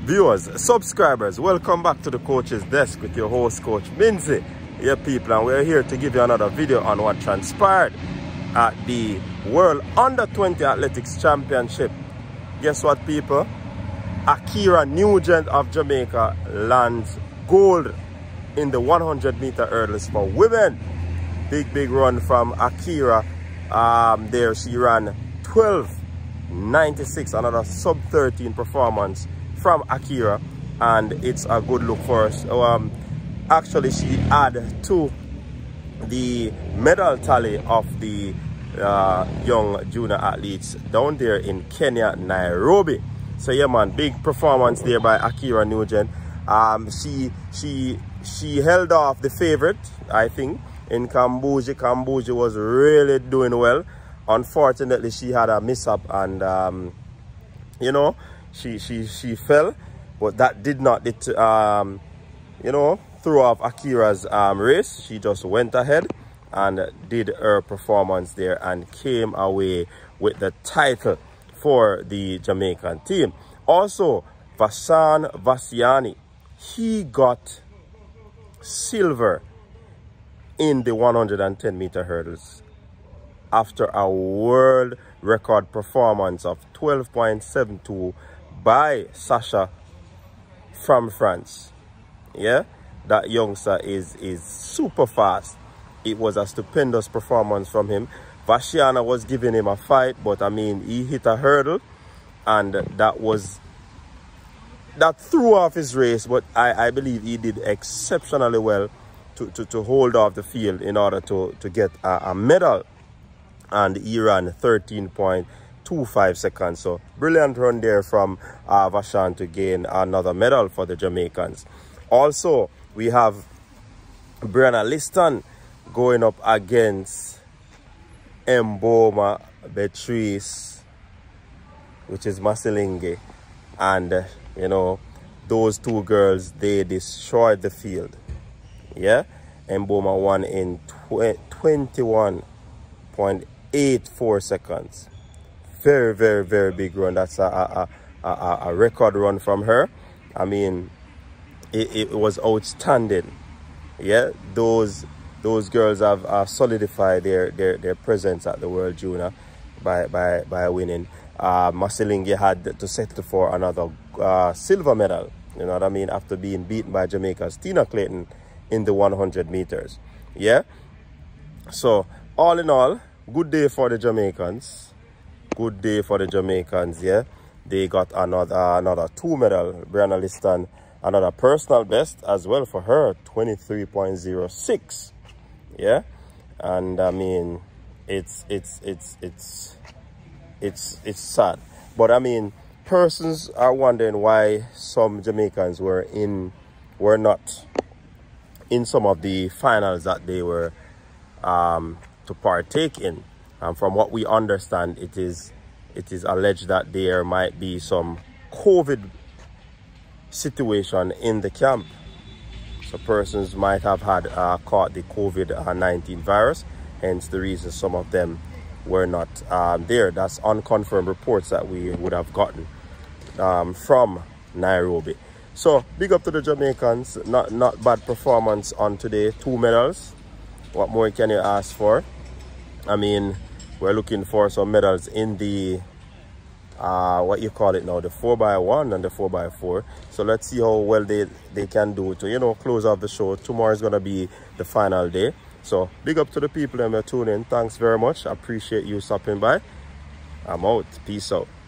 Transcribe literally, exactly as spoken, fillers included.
Viewers, subscribers, welcome back to the Coach's Desk with your host, Coach Minzy. Yeah, people, and we're here to give you another video on what transpired at the World Under twenty Athletics Championship. Guess what, people? Ackera Nugent of Jamaica lands gold in the one hundred meter hurdles for women. Big, big run from Ackera. Um, there she ran twelve ninety-six, another sub thirteen performance from Ackera, and it's a good look for us. Um, actually, she added to the medal tally of the uh, young junior athletes down there in Kenya, Nairobi. So yeah, man, big performance there by Ackera Nugent. Um, she she she held off the favorite, I think, in Cambodia. Cambodia was really doing well. Unfortunately, she had a mishap, and um, you know, she she she fell, but that did not det um, you know, throw off Ackera's um, race. She just went ahead and did her performance there and came away with the title for the Jamaican team. Also, Vashawn Vascianna, he got silver in the one hundred ten meter hurdles after a world record performance of twelve point seven two by Sasha from France. Yeah, that youngster is is super fast. It was a stupendous performance from him. Vascianna was giving him a fight, but I mean, he hit a hurdle, and that was that threw off his race. But I, I believe he did exceptionally well to, to, to hold off the field in order to, to get a, a medal. And he ran thirteen point two five seconds. So brilliant run there from uh, Vashawn to gain another medal for the Jamaicans. Also, we have Brianna Liston going up against Mboma Beatrice, which is Masilinge, and uh, you know, those two girls, they destroyed the field. Yeah, Mboma won in twenty-one point eight four seconds. Very, very, very big run. That's a a, a, a record run from her. I mean, it, it was outstanding. Yeah, those those girls have uh, solidified their, their their presence at the World Junior by by by winning. Uh, Masilinge had to settle for another uh, silver medal. You know what I mean? After being beaten by Jamaica's Tina Clayton in the one hundred meters. Yeah. So all in all, good day for the Jamaicans. Good day for the Jamaicans. Yeah. They got another another two medal. Brianna Liston, another personal best as well for her, twenty-three point zero six. Yeah, and I mean, it's it's it's it's it's it's sad, but I mean, persons are wondering why some Jamaicans were in were not in some of the finals that they were um, to partake in. And from what we understand, it is it is alleged that there might be some COVID situation in the camp. So persons might have had uh, caught the COVID nineteen virus, hence the reason some of them were not um, there. That's unconfirmed reports that we would have gotten um, from Nairobi. So big up to the Jamaicans. Not not bad performance on today. Two medals. What more can you ask for? I mean, we're looking for some medals in the uh what you call it now, the four by one and the four by four. So let's see how well they they can do to, you know, close off the show. Tomorrow is gonna be the final day. So big up to the people that are tuning in. Thanks very much. I appreciate you stopping by. I'm out. Peace out.